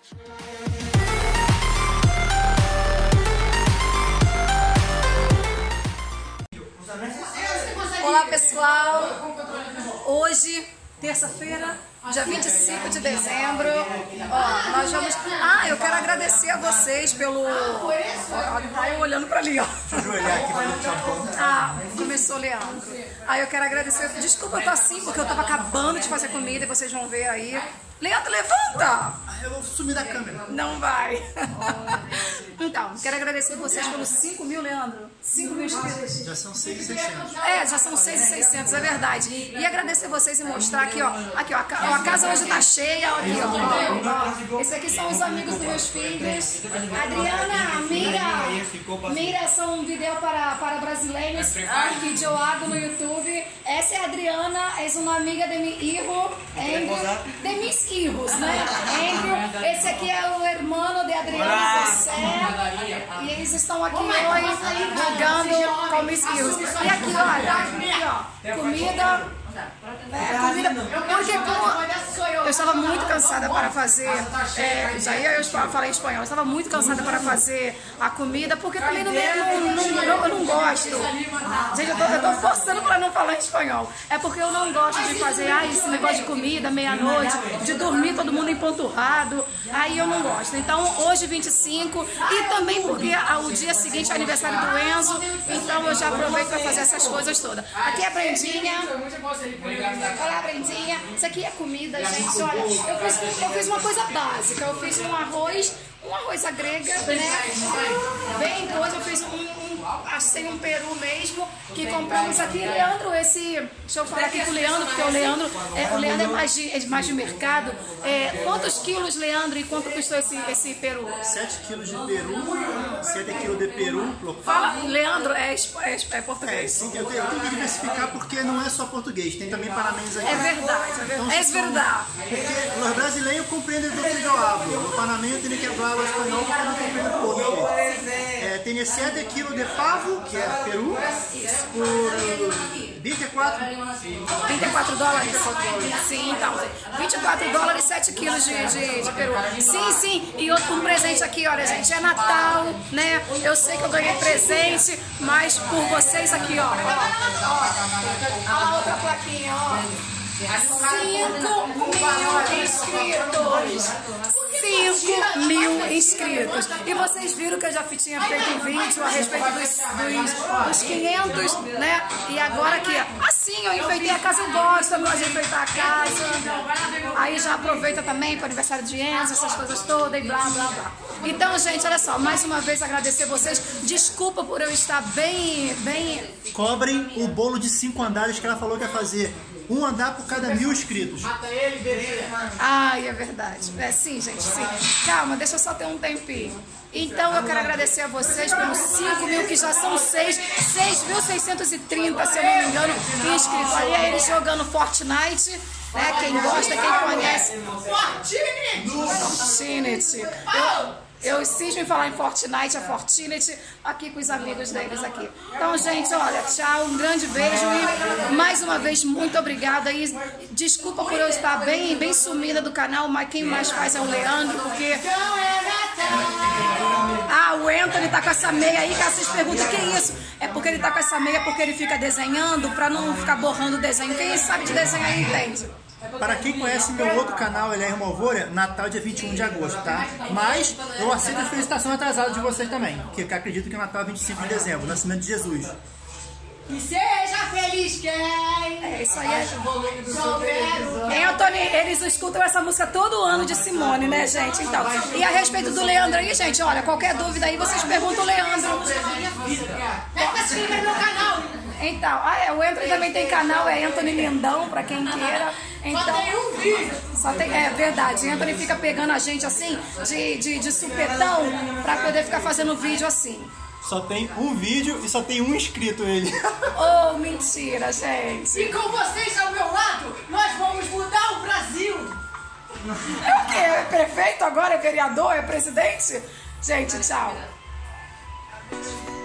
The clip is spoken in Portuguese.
Olá pessoal, hoje, terça-feira, dia 25 de dezembro, ó, nós vamos... eu quero agradecer a vocês pelo... Tá eu olhando pra ali, ó. Deixa eu olhar aqui pra ver o tampão. Começou Leandro. Eu quero agradecer, desculpa eu tô assim, porque eu tava acabando de fazer comida e vocês vão ver aí. Leandro, levanta! Eu vou sumir da câmera. Não vai. Então, quero agradecer vocês pelos 5 mil, Leandro. 5 mil inscritos. Já são 6.600. Já são 6.600, é verdade. E agradecer vocês e mostrar aqui, ó. Aqui, ó. A casa hoje tá cheia, ó. Aqui, ó. Esse aqui são os amigos dos meus filhos. Adriana, Mira são um vídeo para brasileiros que eu hago no YouTube. Essa é a Adriana, é uma amiga de meu filho, de mis hijos, né? Andrew. Esse aqui é o irmão de Adriana, José. E eles estão aqui hoje jogando com mis hijos. E aqui, olha, aqui, ó, comida. Porque como eu estava muito cansada para fazer, eu falei espanhol, eu estava muito cansada para fazer a comida, porque também eu não gosto. Gente, eu tô forçando para não falar espanhol. É porque eu não gosto de fazer esse negócio de comida, meia-noite, de dormir todo mundo empanturrado. Aí eu não gosto. Então, hoje 25, e também porque o dia seguinte é aniversário do Enzo, então eu já aproveito para fazer essas coisas todas. Aqui é a Brendinha. Olá, Brendinha. Isso aqui é comida, gente. Olha, eu fiz uma coisa básica. Eu fiz um arroz à grega, né? Bem coisa. Eu fiz assim um peru mesmo, que compramos aqui. Leandro, deixa eu falar aqui com o Leandro, porque o Leandro é mais de mercado. Quantos quilos, Leandro, e quanto custou esse peru? 7 quilos de peru, 7 quilos de peru. Fala, Leandro, é português. Sim, eu tenho que diversificar porque não é só português, tem também panamenhos aqui. É verdade, então, é verdade. Porque os brasileiros compreendem do que eu hablo. O panameño tem que falar espanhol porque não compreende português. Tem 7 quilos de pavo, que é peru, por 24 dólares. Sim, então, 24 dólares, 7 quilos de peru. Sim, e outro presente aqui, olha, gente, é Natal, né? Eu sei que eu ganhei presente, mas por vocês aqui, ó. A outra plaquinha, ó. 5 mil inscritos. E vocês viram que eu já tinha feito um vídeo a respeito dos 500, né? E agora aqui, assim, eu enfeitei a casa, eu gosto de enfeitar a casa. Aí já aproveita também para o aniversário de Enzo, essas coisas todas e blá, blá, blá. Então, gente, olha só, mais uma vez agradecer vocês. Desculpa por eu estar bem... Cobrem o bolo de 5 andares que ela falou que ia fazer. Um andar por cada 1000 inscritos. Mata ele, beleza. É verdade. Sim, gente, sim. Calma, deixa eu só ter um tempinho. Então eu quero agradecer a vocês pelos 5 mil, que já são 6.630, se eu não me engano, inscritos. Ali é eles jogando Fortnite, né? Quem gosta, quem conhece. Fortnite. Eu insisto em falar em Fortnite, a Fortnite, aqui com os amigos deles aqui. Então, gente, olha, tchau, um grande beijo e mais uma vez, muito obrigada. E desculpa por eu estar bem sumida do canal, mas quem mais faz é o Leandro, porque... o Anthony tá com essa meia aí, que vocês perguntam, que é isso? É porque ele tá com essa meia, porque ele fica desenhando, pra não ficar borrando o desenho. Quem sabe de desenhar entende. Para quem conhece meu outro canal, ele é Malvolha, Natal dia 21 de agosto, tá? Mas eu aceito as felicitações atrasadas de vocês também, que eu acredito que o Natal é 25 de dezembro, nascimento de Jesus. Que seja feliz quem! Isso aí é... Anthony, eles escutam essa música todo ano de Simone, né, gente? Então, e a respeito do Leandro aí, gente, olha, qualquer dúvida aí, vocês perguntam o Leandro. Pega se inscreve no canal! Então, o Anthony também tem canal, é Anthony Lindão, pra quem queira. Então, só tem um vídeo. É verdade, Anthony fica pegando a gente assim, de supetão, pra poder ficar fazendo vídeo assim. Só tem um vídeo e só tem um inscrito ele. Oh, mentira, gente. E com vocês ao meu lado, nós vamos mudar o Brasil. É o quê? É prefeito agora? É vereador? É presidente? Gente, tchau.